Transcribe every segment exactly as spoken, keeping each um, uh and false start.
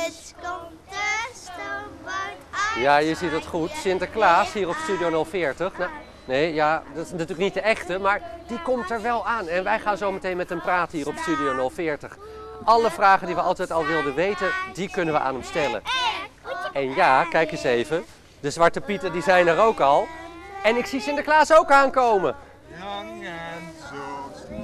Huts komt de stoomboot uit. Ja, je ziet het goed. Sinterklaas hier op Studio nul veertig. Nou, nee, ja, dat is natuurlijk niet de echte, maar die komt er wel aan. En wij gaan zo meteen met hem praten hier op Studio nul veertig. Alle vragen die we altijd al wilden weten, die kunnen we aan hem stellen. En ja, kijk eens even. De Zwarte Pieten die zijn er ook al. En ik zie Sinterklaas ook aankomen. Lang en zo snel.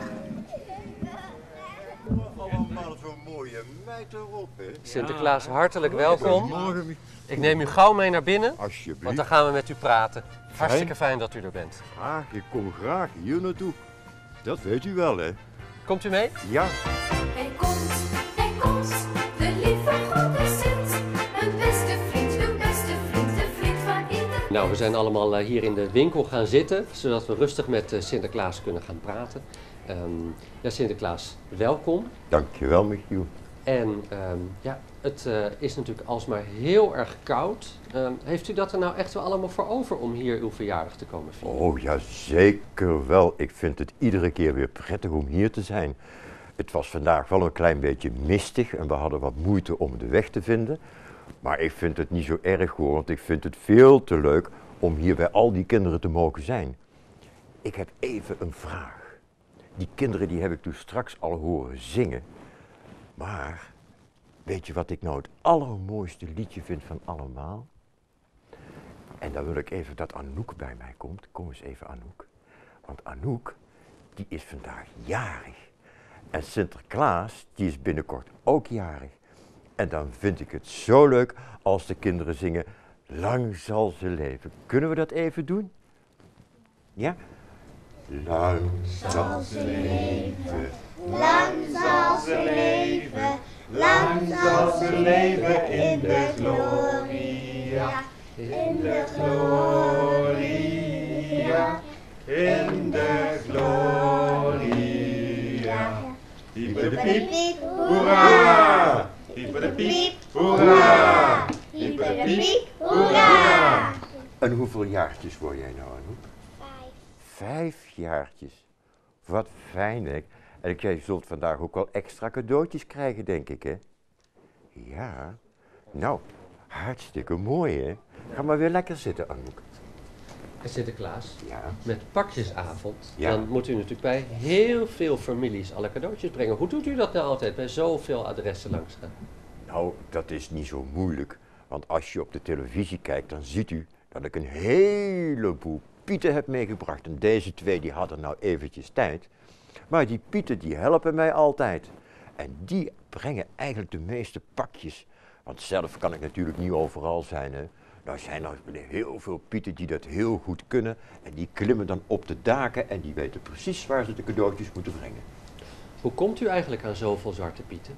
Allemaal zo'n mooie meid erop, hè? Sinterklaas, hartelijk welkom. Goedemorgen. Ik neem u gauw mee naar binnen, Alsjeblieft. want dan gaan we met u praten. Hartstikke fijn dat u er bent. Ah, ik kom graag hier naartoe. Dat weet u wel, hè? Komt u mee? Ja. Hij komt, hij komt, de lieve goede Sint. Een beste vriend, uw beste vriend, de vriend van ieder. Nou, we zijn allemaal uh, hier in de winkel gaan zitten, zodat we rustig met uh, Sinterklaas kunnen gaan praten. Um, ja, Sinterklaas, welkom. Dankjewel, Michiel. En um, ja, het uh, is natuurlijk alsmaar heel erg koud. Um, heeft u dat er nou echt wel allemaal voor over om hier uw verjaardag te komen vieren? Oh ja, zeker wel. Ik vind het iedere keer weer prettig om hier te zijn. Het was vandaag wel een klein beetje mistig en we hadden wat moeite om de weg te vinden. Maar ik vind het niet zo erg hoor, want ik vind het veel te leuk om hier bij al die kinderen te mogen zijn. Ik heb even een vraag. Die kinderen die heb ik toen straks al horen zingen. Maar weet je wat ik nou het allermooiste liedje vind van allemaal? En dan wil ik even dat Anouk bij mij komt. Kom eens even, Anouk. Want Anouk, die is vandaag jarig. En Sinterklaas, die is binnenkort ook jarig. En dan vind ik het zo leuk als de kinderen zingen, lang zal ze leven. Kunnen we dat even doen? Ja? Lang zal ze leven. Lang zal ze leven, lang zal ze leven in de gloria. In de gloria, in de gloria. Hiepiedepiep, hoera! Hiepiedepiep, hoera! Hiepiedepiep, hoera! En hoeveel jaartjes word jij nou, Anouk? Vijf. Vijf jaartjes. Wat fijn, hè? En jij zult vandaag ook wel extra cadeautjes krijgen, denk ik, hè? Ja. Nou, hartstikke mooi, hè? Ga maar weer lekker zitten, Anouk. En Sinterklaas, Ja. met pakjesavond, Ja. dan moet u natuurlijk bij heel veel families alle cadeautjes brengen. Hoe doet u dat nou altijd, bij zoveel adressen langs gaan? Nou, dat is niet zo moeilijk. Want als je op de televisie kijkt, dan ziet u dat ik een heleboel pieten heb meegebracht. En deze twee, die hadden nou eventjes tijd. Maar die pieten, die helpen mij altijd. En die brengen eigenlijk de meeste pakjes. Want zelf kan ik natuurlijk niet overal zijn, hè. Nou zijn er heel veel pieten die dat heel goed kunnen. En die klimmen dan op de daken en die weten precies waar ze de cadeautjes moeten brengen. Hoe komt u eigenlijk aan zoveel Zwarte Pieten?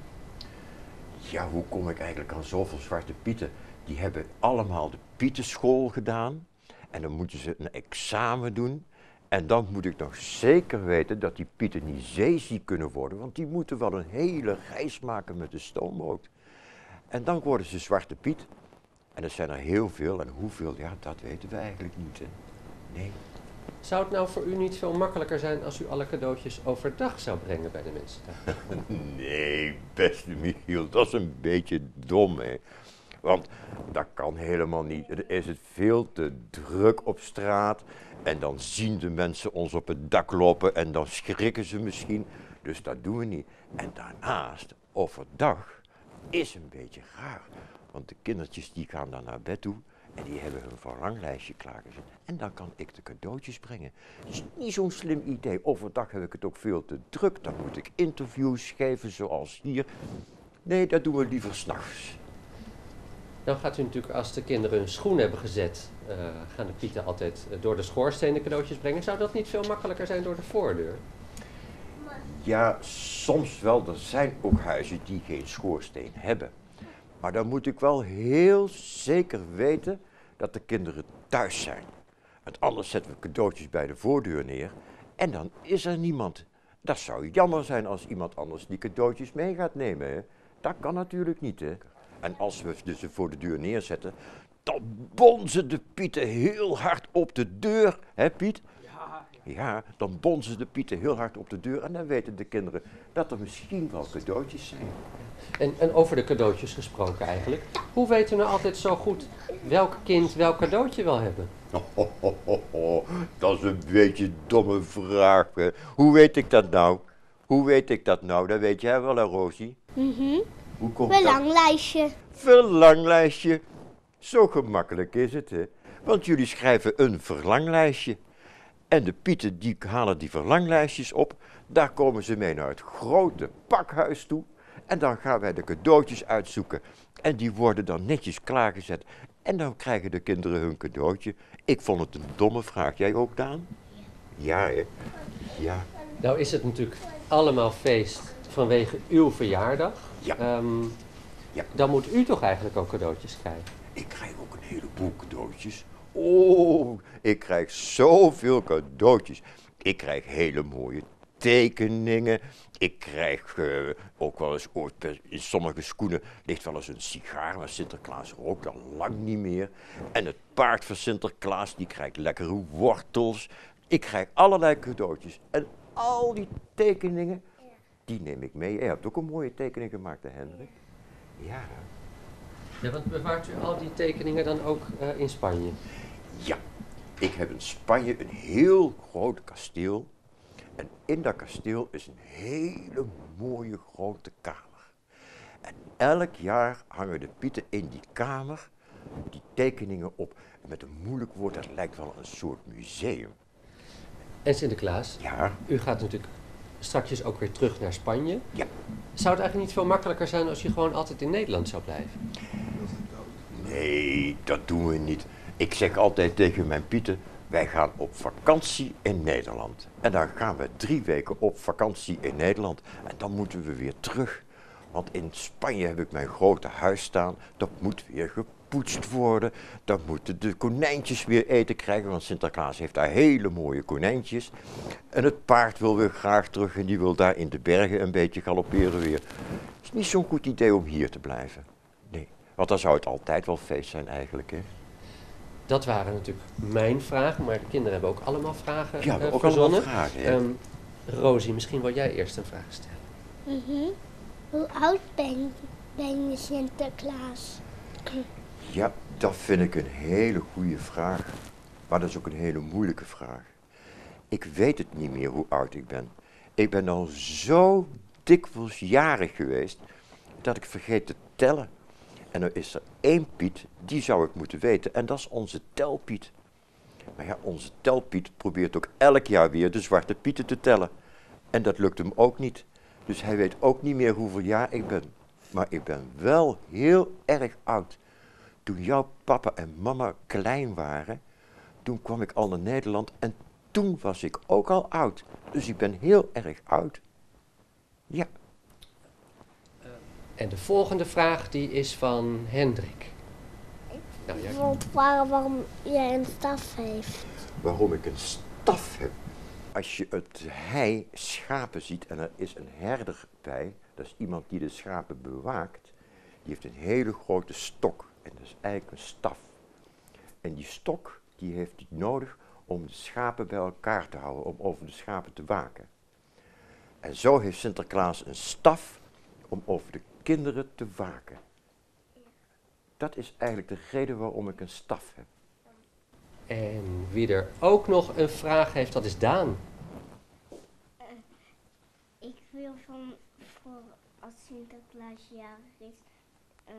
Ja, hoe kom ik eigenlijk aan zoveel Zwarte Pieten? Die hebben allemaal de pietenschool gedaan. En dan moeten ze een examen doen. En dan moet ik nog zeker weten dat die pieten niet zeeziek kunnen worden. Want die moeten wel een hele reis maken met de stoomboot. En dan worden ze Zwarte Piet. En er zijn er heel veel. En hoeveel, ja, dat weten we eigenlijk niet, hè. Nee. Zou het nou voor u niet veel makkelijker zijn als u alle cadeautjes overdag zou brengen bij de mensen thuis? Nee, beste Michiel, dat is een beetje dom, hè. Want dat kan helemaal niet. Dan is het veel te druk op straat. En dan zien de mensen ons op het dak lopen en dan schrikken ze misschien. Dus dat doen we niet. En daarnaast, overdag, is een beetje raar. Want de kindertjes die gaan dan naar bed toe en die hebben hun verlanglijstje klaargezet. En dan kan ik de cadeautjes brengen. Het is niet zo'n slim idee. Overdag heb ik het ook veel te druk. Dan moet ik interviews geven zoals hier. Nee, dat doen we liever 's nachts. Nou gaat u natuurlijk, als de kinderen hun schoen hebben gezet, uh, gaan de pieten altijd uh, door de schoorsteen de cadeautjes brengen. Zou dat niet veel makkelijker zijn door de voordeur? Ja, soms wel. Er zijn ook huizen die geen schoorsteen hebben. Maar dan moet ik wel heel zeker weten dat de kinderen thuis zijn. Want anders zetten we cadeautjes bij de voordeur neer en dan is er niemand. Dat zou jammer zijn als iemand anders die cadeautjes mee gaat nemen, hè. Dat kan natuurlijk niet, hè. En als we dus ze voor de deur neerzetten, dan bonzen de pieten heel hard op de deur, hè Piet? Ja, ja. Ja, dan bonzen de pieten heel hard op de deur en dan weten de kinderen dat er misschien wel cadeautjes zijn. En, en over de cadeautjes gesproken eigenlijk. Hoe weet u nou altijd zo goed welk kind welk cadeautje wil hebben? Oh, oh, oh, oh, oh. Dat is een beetje een domme vraag. Hè. Hoe weet ik dat nou? Hoe weet ik dat nou? Dat weet jij wel, hè, Rosie? Mhm. Hoe komt dat? Verlanglijstje. Verlanglijstje. Zo gemakkelijk is het, hè? Want jullie schrijven een verlanglijstje. En de pieten die halen die verlanglijstjes op. Daar komen ze mee naar het grote pakhuis toe. En dan gaan wij de cadeautjes uitzoeken. En die worden dan netjes klaargezet. En dan krijgen de kinderen hun cadeautje. Ik vond het een domme vraag. Jij ook, Daan? Ja, hè? Ja. Nou is het natuurlijk allemaal feest vanwege uw verjaardag. Ja. Ehm, Ja. Dan moet u toch eigenlijk ook cadeautjes krijgen? Ik krijg ook een heleboel cadeautjes. Oh, ik krijg zoveel cadeautjes. Ik krijg hele mooie tekeningen. Ik krijg eh, ook wel eens, ooit bij- in sommige schoenen ligt wel eens een sigaar, maar Sinterklaas rookt al lang niet meer. En het paard van Sinterklaas, die krijgt lekkere wortels. Ik krijg allerlei cadeautjes. En al die tekeningen, die neem ik mee. Jij hebt ook een mooie tekening gemaakt, hè, Hendrik? Ja. Ja, want bewaart u al die tekeningen dan ook eh, in Spanje? Ja, ik heb in Spanje een heel groot kasteel. En in dat kasteel is een hele mooie grote kamer. En elk jaar hangen de pieten in die kamer die tekeningen op. En met een moeilijk woord, dat lijkt wel een soort museum. En Sinterklaas, Ja, u gaat natuurlijk straks ook weer terug naar Spanje. ja. Zou het eigenlijk niet veel makkelijker zijn als je gewoon altijd in Nederland zou blijven? Nee, dat doen we niet. Ik zeg altijd tegen mijn pieten, wij gaan op vakantie in Nederland. En dan gaan we drie weken op vakantie in Nederland. En dan moeten we weer terug. Want in Spanje heb ik mijn grote huis staan. Dat moet weer gepoetst worden. Dan moeten de konijntjes weer eten krijgen. Want Sinterklaas heeft daar hele mooie konijntjes. En het paard wil weer graag terug. En die wil daar in de bergen een beetje galopperen weer. Het is niet zo'n goed idee om hier te blijven. Nee, want dan zou het altijd wel feest zijn eigenlijk, hè? Dat waren natuurlijk mijn vragen, maar de kinderen hebben ook allemaal vragen Ja, we eh, hebben ook allemaal verzonnen. vragen, hè? Ehm, Rosie, misschien wil jij eerst een vraag stellen. Mhm. Hoe oud ben, ben je, Sinterklaas? Ja, dat vind ik een hele goede vraag. Maar dat is ook een hele moeilijke vraag. Ik weet het niet meer hoe oud ik ben. Ik ben al zo dikwijls jarig geweest dat ik vergeet te tellen. En er is er één Piet, die zou ik moeten weten. En dat is onze telpiet. Maar ja, onze telpiet probeert ook elk jaar weer de zwarte pieten te tellen. En dat lukt hem ook niet. Dus hij weet ook niet meer hoeveel jaar ik ben. Maar ik ben wel heel erg oud. Toen jouw papa en mama klein waren, toen kwam ik al naar Nederland en toen was ik ook al oud. Dus ik ben heel erg oud. Ja. En de volgende vraag die is van Hendrik. Nou, ja, Want vragen waarom jij een staf heeft. Waarom ik een staf heb. Als je het hei schapen ziet en er is een herder bij, dat is iemand die de schapen bewaakt, die heeft een hele grote stok en dat is eigenlijk een staf. En die stok die heeft hij nodig om de schapen bij elkaar te houden, om over de schapen te waken. En zo heeft Sinterklaas een staf om over de kinderen te waken. Dat is eigenlijk de reden waarom ik een staf heb. En wie er ook nog een vraag heeft, dat is Daan. Ik wil van voor als Sinterklaas jarig is, uh,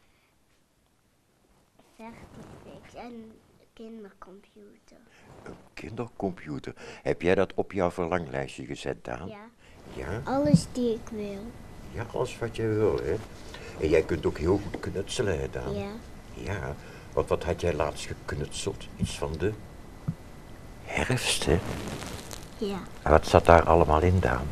Vertifix en kindercomputer. Een kindercomputer. Heb jij dat op jouw verlanglijstje gezet, Daan? Ja. Ja? Alles die ik wil. Ja, alles wat jij wil, hè. En jij kunt ook heel goed knutselen, hè, Daan? Ja. Ja, want wat had jij laatst geknutseld? Iets van de herfst, hè? Ja. En wat zat daar allemaal in, Daan?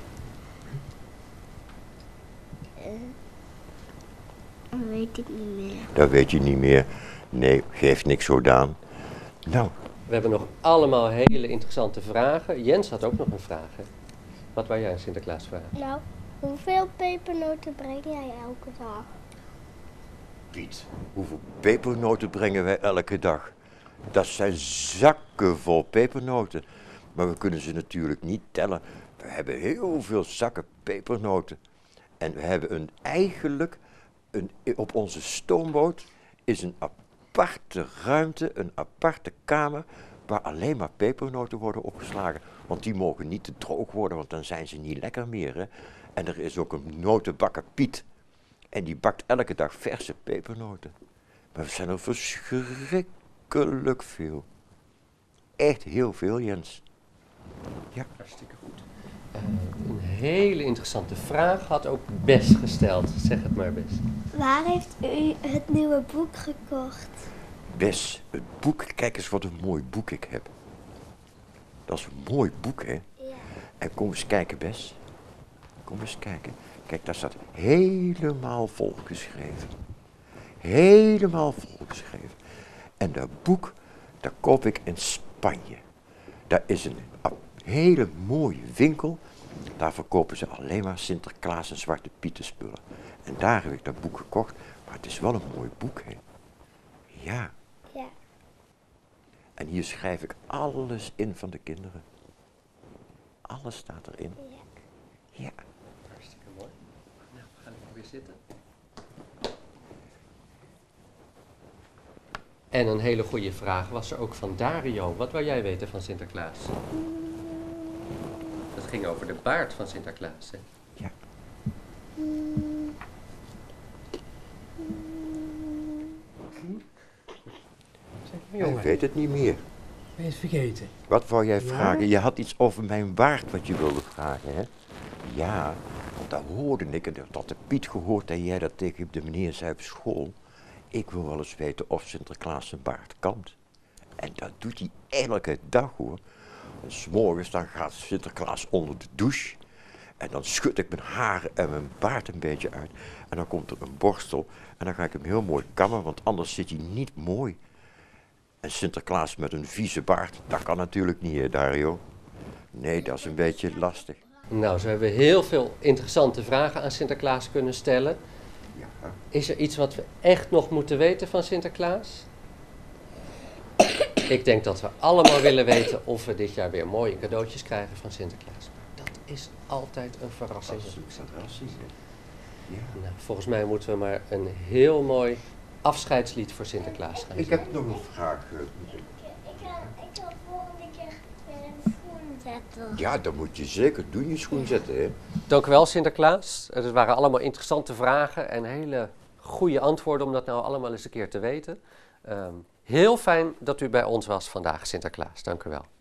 Dat weet ik niet meer. Dat weet je niet meer. Nee, geeft niks zo, Daan. Nou, We hebben nog allemaal hele interessante vragen. Jens had ook nog een vraag. Hè? Wat wou jij aan Sinterklaas vragen? Nou, hoeveel pepernoten breng jij elke dag? Piet, hoeveel pepernoten brengen wij elke dag? Dat zijn zakken vol pepernoten. Maar we kunnen ze natuurlijk niet tellen. We hebben heel veel zakken pepernoten. En we hebben een, eigenlijk, een, op onze stoomboot is een aparte ruimte, een aparte kamer, waar alleen maar pepernoten worden opgeslagen. Want die mogen niet te droog worden, want dan zijn ze niet lekker meer. Hè? En er is ook een notenbakker Piet. En die bakt elke dag verse pepernoten. Maar we zijn er verschrikkelijk veel. Echt heel veel, Jens. Ja. Hartstikke goed. Uh, een hele interessante vraag had ook Bes gesteld. Zeg het maar, Bes. Waar heeft u het nieuwe boek gekocht? Bes, het boek. Kijk eens wat een mooi boek ik heb. Dat is een mooi boek, hè? Ja. En kom eens kijken, Bes. Kom eens kijken. Kijk, daar staat helemaal volgeschreven. Helemaal volgeschreven. En dat boek, dat koop ik in Spanje. Daar is een hele mooie winkel. Daar verkopen ze alleen maar Sinterklaas en Zwarte Pieten spullen. En daar heb ik dat boek gekocht. Maar het is wel een mooi boek, hè? Ja. Ja. En hier schrijf ik alles in van de kinderen. Alles staat erin. Ja. Ja. Hartstikke mooi. Nou, we gaan even weer zitten. En een hele goede vraag was er ook van Dario. Wat wou jij weten van Sinterklaas? Dat ging over de baard van Sinterklaas, hè? Ja. Ik weet het niet meer. Ben je het vergeten? Wat wou jij Ja? vragen? Je had iets over mijn baard wat je wilde vragen, hè? Ja, want daar hoorde ik, en dat had de Piet gehoord en jij dat tegen de meneer zei op school. Ik wil wel eens weten of Sinterklaas zijn baard kamt. En dat doet hij elke dag, hoor. En 's morgens dan gaat Sinterklaas onder de douche. En dan schud ik mijn haren en mijn baard een beetje uit. En dan komt er een borstel. En dan ga ik hem heel mooi kammen, want anders zit hij niet mooi. En Sinterklaas met een vieze baard, dat kan natuurlijk niet, hè, Dario? Nee, dat is een beetje lastig. Nou, zo hebben we heel veel interessante vragen aan Sinterklaas kunnen stellen. Ja. Is er iets wat we echt nog moeten weten van Sinterklaas? Ik denk dat we allemaal willen weten of we dit jaar weer mooie cadeautjes krijgen van Sinterklaas. Maar dat is altijd een verrassing. Ja. Nou, volgens mij moeten we maar een heel mooi afscheidslied voor Sinterklaas gaan Ik zingen. heb nog een vraag. eh, Ik, ik wil volgende keer weer een schoen zetten. Ja, dat moet je zeker doen, je schoen zetten, hè? Dank u wel, Sinterklaas. Het waren allemaal interessante vragen en hele goede antwoorden om dat nou allemaal eens een keer te weten. Um, heel fijn dat u bij ons was vandaag, Sinterklaas. Dank u wel.